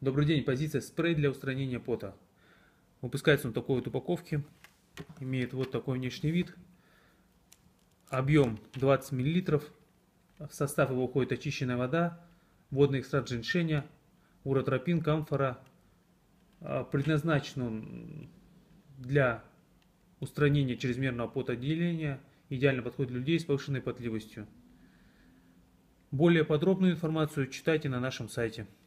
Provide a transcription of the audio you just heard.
Добрый день, позиция спрей для устранения пота. Выпускается он в такой вот упаковке, имеет вот такой внешний вид. Объем 20 мл, в состав его входит очищенная вода, водный экстракт женьшеня, уротропин, камфора. Предназначен он для устранения чрезмерного потоотделения, идеально подходит для людей с повышенной потливостью. Более подробную информацию читайте на нашем сайте.